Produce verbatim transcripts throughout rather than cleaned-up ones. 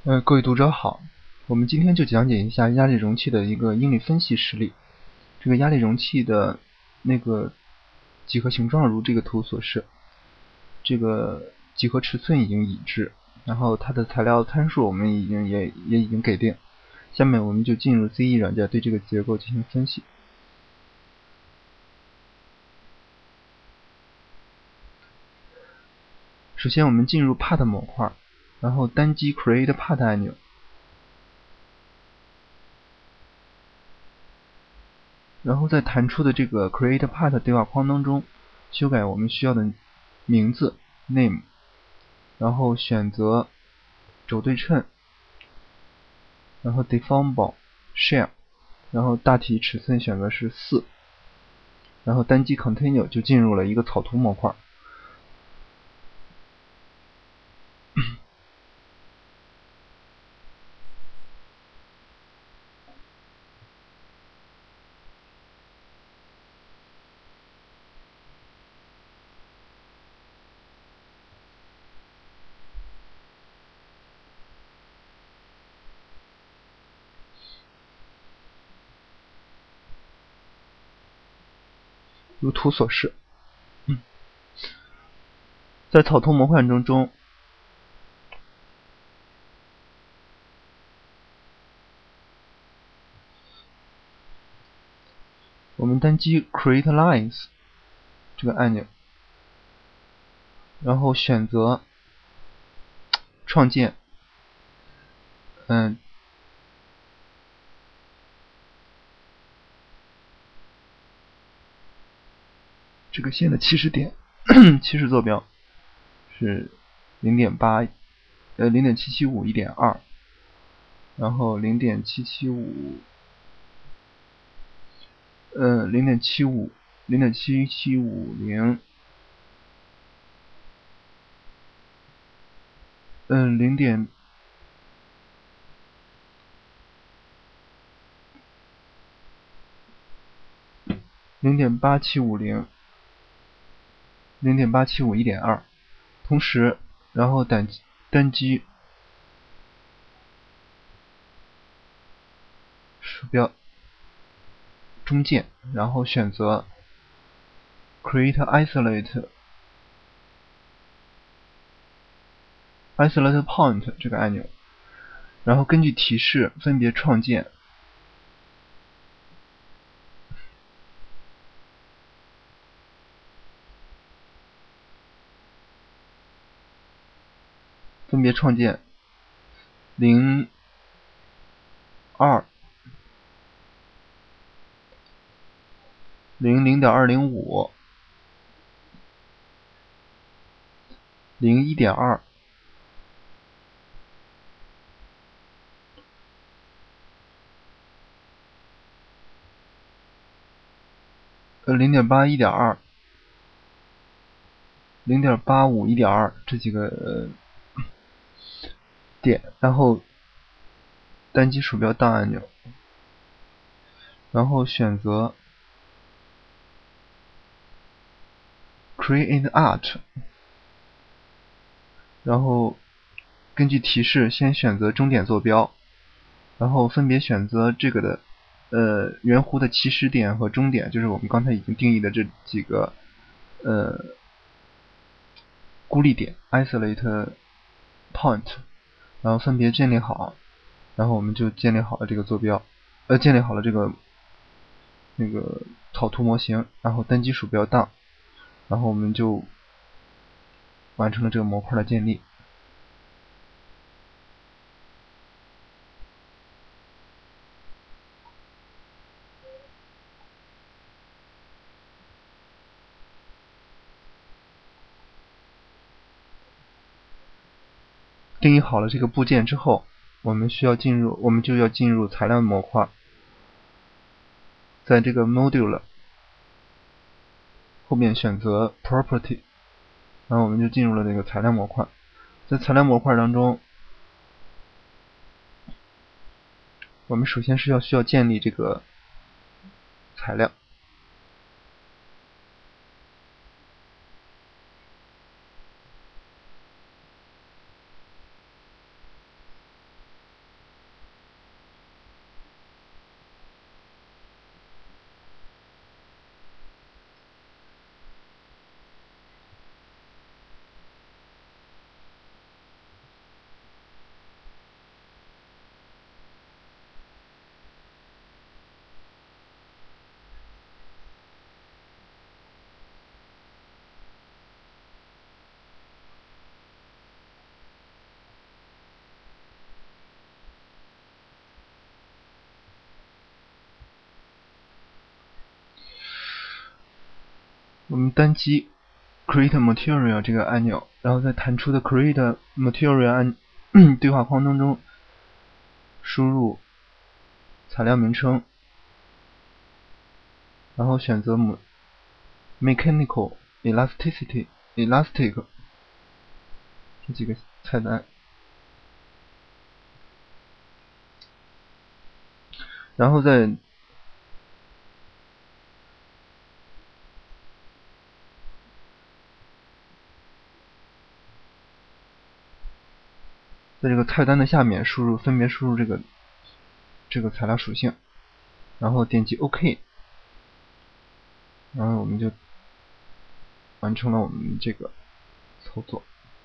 呃，各位读者好，我们今天就讲解一下压力容器的一个应力分析实例。这个压力容器的那个几何形状如这个图所示，这个几何尺寸已经已知，然后它的材料参数我们已经也也已经给定。下面我们就进入 C E 软件对这个结构进行分析。首先我们进入 Part 模块，然后单击 Create Part 按钮。然后在弹出的这个 Create Part 对话框当中，修改我们需要的名字 name， 然后选择轴对称，然后 deformable share， 然后大体尺寸选择是四，然后单击 Continue 就进入了一个草图模块。如图所示，嗯、在草图模块中中，我们单击 Create Lines 这个按钮，然后选择创建，嗯，这个线的起始点，起始坐标是 零点八， 呃 零点七七五 一点二， 然后 零点七七五， 呃 零点七五 零点七七五零， 嗯 零点零点八七五零， 零点八七五 一点二， 同时然后单单击鼠标中键，然后选择 Create Isolate Isolate Point 这个按钮，然后根据提示分别创建分别创建零二零零点二零五零一点二呃零点八一点二零点八五一点二这几个、呃、点，然后单击鼠标档按钮，然后选择 Create Art， 然后根据提示先选择终点坐标，然后分别选择这个的呃圆弧的起始点和终点，就是我们刚才已经定义的这几个呃孤立点 isolate point， 然后分别建立好，然后我们就建立好了这个坐标，呃建立好了这个那个草图模型，然后单击鼠标档，然后我们就完成了这个模块的建立。定义好了这个部件之后，我们需要进入，我们就要进入材料模块，在这个 Module 后面选择 Property， 然后我们就进入了这个材料模块。在材料模块当中，我们首先是要需要建立这个材料。 我们单击 Create Material 这个按钮，然后在弹出的 Create Material 按对话框当中输入材料名称，然后选择 Mechanical Elasticity Elastic 这几个菜单，然后在在这个菜单的下面输入分别输入这个这个材料属性，然后点击 OK， 然后我们就完成了我们这个操作。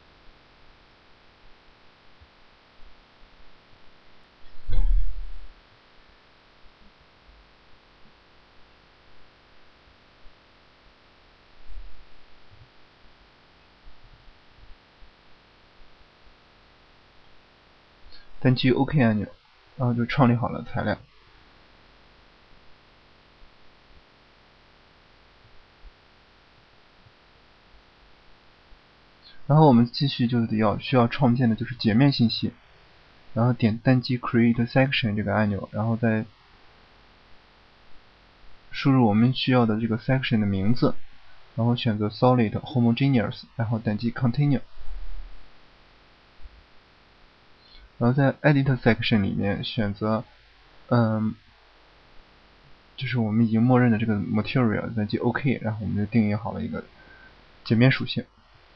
单击 OK 按钮，然后就创立好了材料。然后我们继续就是要需要创建的就是截面信息，然后点单击 Create Section 这个按钮，然后再输入我们需要的这个 section 的名字，然后选择 Solid Homogeneous， 然后点击 Continue。然后在 Edit Section 里面选择，嗯，就是我们已经默认的这个 Material， 点击 OK， 然后我们就定义好了一个截面属性。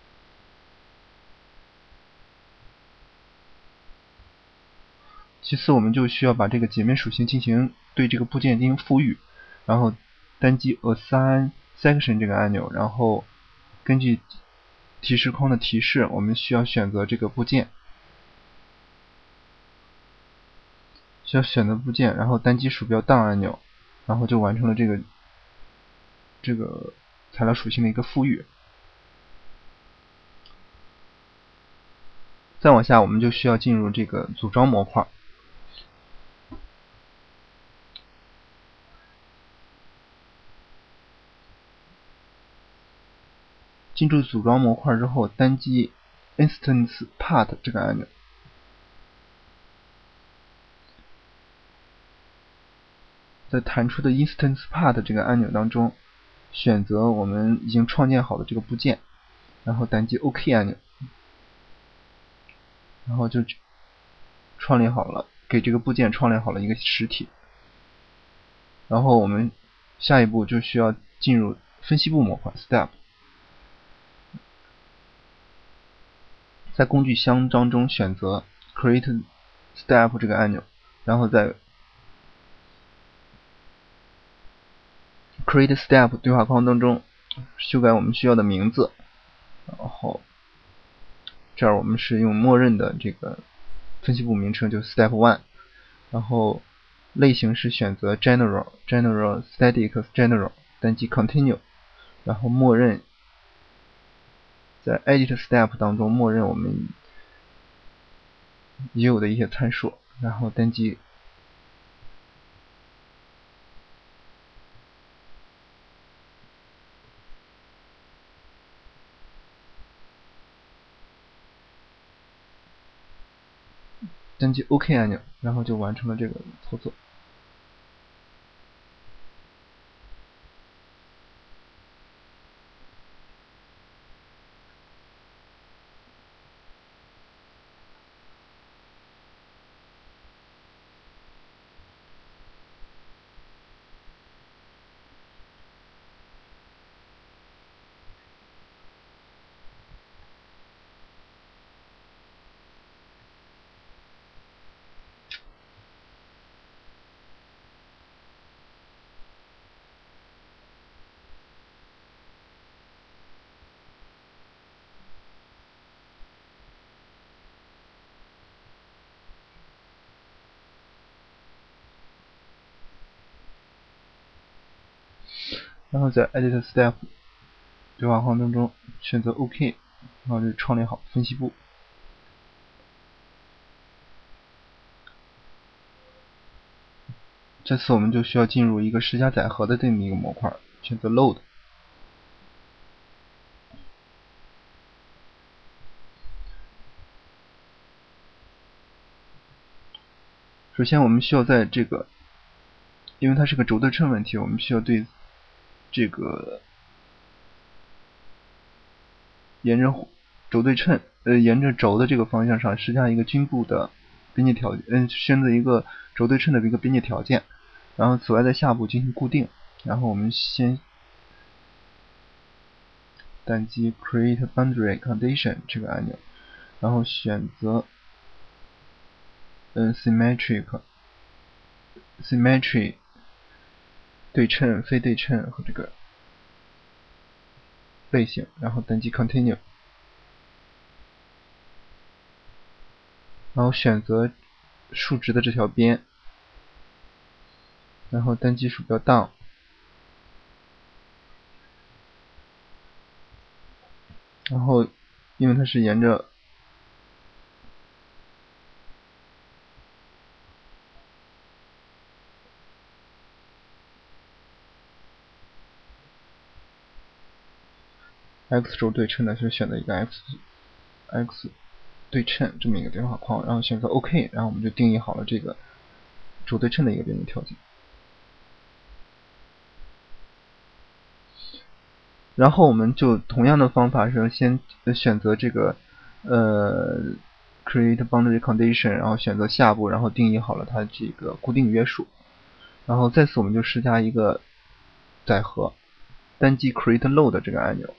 其次，我们就需要把这个截面属性进行对这个部件进行赋予，然后单击 Assign Section 这个按钮，然后根据提示框的提示，我们需要选择这个部件。需要选择部件，然后单击鼠标 Down 按钮，然后就完成了这个这个材料属性的一个赋予。再往下，我们就需要进入这个组装模块。进入组装模块之后，单击 Instance Part 这个按钮。在弹出的 Instance Part 这个按钮当中，选择我们已经创建好的这个部件，然后单击 OK 按钮，然后就创立好了，给这个部件创立好了一个实体。然后我们下一步就需要进入分析部模块 Step， 在工具箱当中选择 Create Step 这个按钮，然后在 Create Step 对话框当中修改我们需要的名字，然后这儿我们是用默认的这个分析部名称，就 Step one， 然后类型是选择 General General Static General， 单击 Continue， 然后默认在 Edit Step 当中默认我们已有的一些参数，然后单击单击 OK 按钮，然后就完成了这个操作。然后在 Edit Step 对话框当中选择 OK， 然后就创立好分析部。这次我们就需要进入一个实加载荷的这么一个模块，选择 Load， 首先我们需要在这个，因为它是个轴对称问题，我们需要对这个沿着轴对称，呃，沿着轴的这个方向上施加一个均布的边界条件，嗯，选择一个轴对称的一个边界条件。然后此外在下部进行固定。然后我们先单击 Create Boundary Condition 这个按钮，然后选择嗯 Symmetric Symmetry 对称、非对称和这个类型，然后单击 Continue， 然后选择竖直的这条边，然后单击鼠标 Down， 然后因为它是沿着X 轴对称的，就选择一个 X X 对称这么一个对话框，然后选择 OK， 然后我们就定义好了这个轴对称的一个边界条件。然后我们就同样的方法是先选择这个呃 Create Boundary Condition， 然后选择下部，然后定义好了它这个固定约束。然后再次我们就施加一个载荷，单击 Create Load 这个按钮。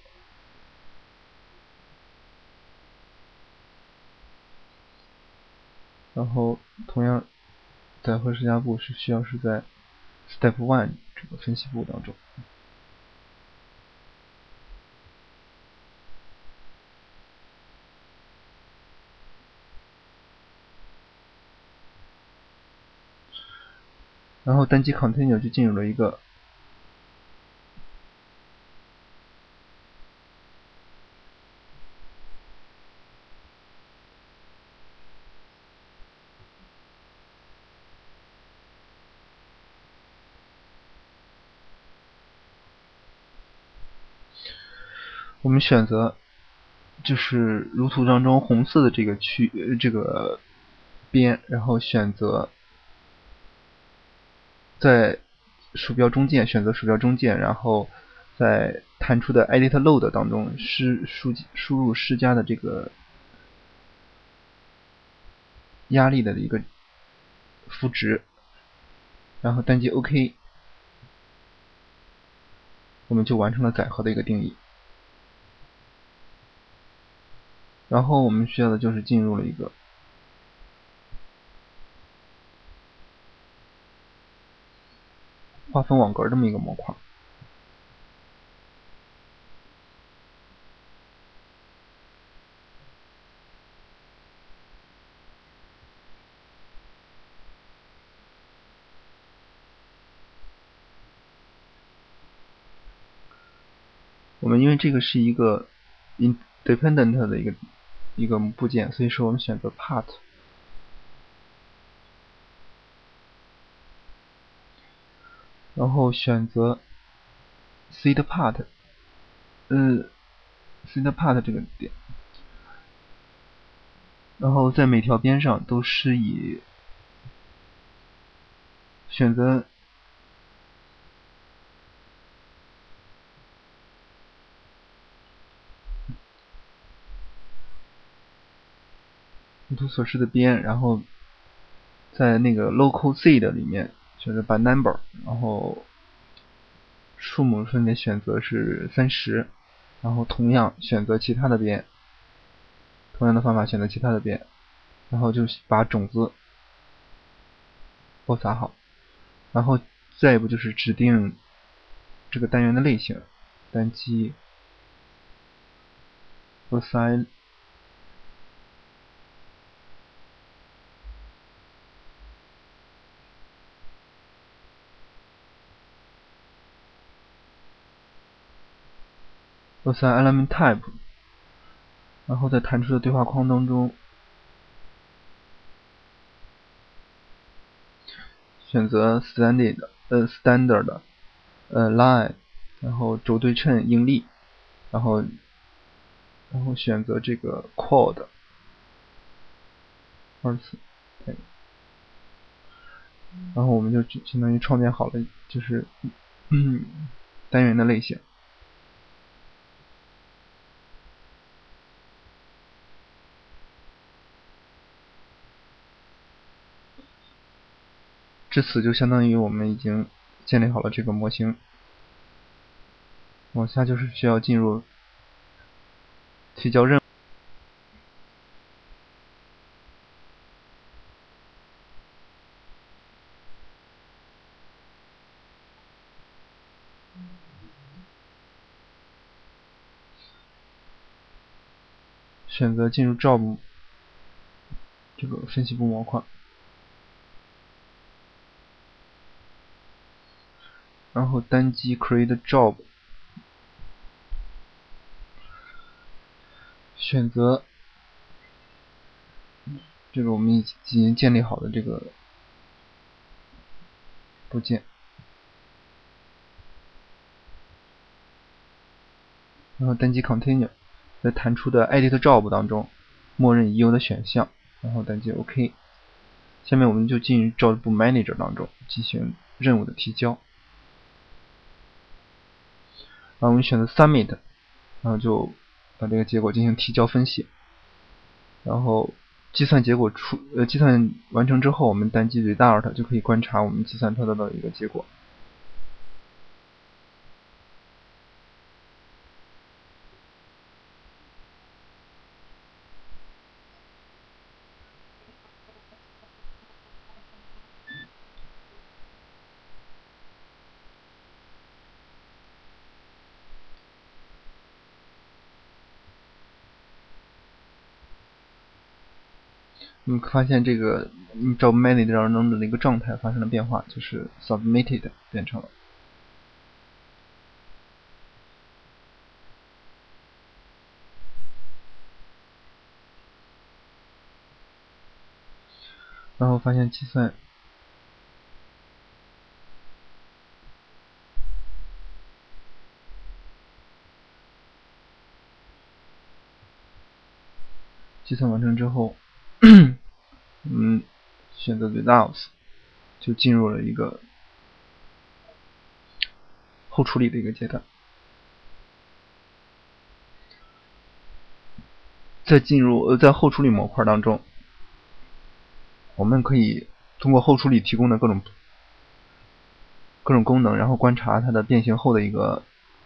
然后同样载荷施加部是需要是在 Step one 这个分析部当中。然后单击 Continue 就进入了一个我们选择就是如图当中红色的这个区呃这个边，然后选择在鼠标中键选择鼠标中键，然后在弹出的 Edit Load 当中施输输入施加的这个压力的一个赋值，然后单击 OK， 我们就完成了载荷的一个定义。然后我们需要的就是进入了一个划分网格这么一个模块。我们因为这个是一个 independent 的一个一个部件，所以说我们选择 Part， 然后选择 Seed Part， 呃 Seed Part 这个点，然后在每条边上都施以选择如图所示的边，然后在那个 Local Z 的里面选择 by Number， 然后数目分别选择是三十，然后同样选择其他的边，同样的方法选择其他的边，然后就把种子播撒好，然后再一步就是指定这个单元的类型，单击 Assign Assign Element Type， 然后在弹出的对话框当中选择 Standard 呃 Standard 呃 Line， 然后轴对称应力，然后然后选择这个 Quad 二次，对， 然后我们就相当于创建好了，就是嗯单元的类型。至此就相当于我们已经建立好了这个模型。往下就是需要进入提交任务。选择进入 Job 这个分析部模块，然后单击 Create Job， 选择这个我们已经建立好的这个部件，然后单击 Continue， 在弹出的 Edit Job 当中，默认已有的选项，然后单击 OK。下面我们就进入 Job Manager 当中进行任务的提交。然后我们选择 Submit， 然后就把这个结果进行提交分析。然后计算结果出呃计算完成之后，我们单击 Result 就可以观察我们计算得到的一个结果。我们发现这个 Job Manager 中的一个状态发生了变化，就是 Submitted 变成了。然后发现计算计算完成之后，嗯，选择 Results 就进入了一个后处理的一个阶段。在进入呃在后处理模块当中，我们可以通过后处理提供的各种各种功能，然后观察它的变形后的一个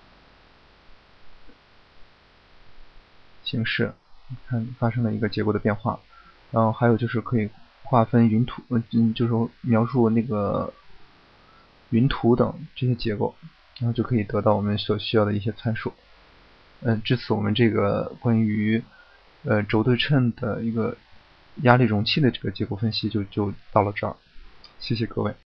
形式，看发生了一个结果的变化。然后还有就是可以划分云图，嗯，就是描述那个云图等这些结构，然后就可以得到我们所需要的一些参数。嗯，至此我们这个关于呃轴对称的一个压力容器的这个结构分析就就到了这儿，谢谢各位。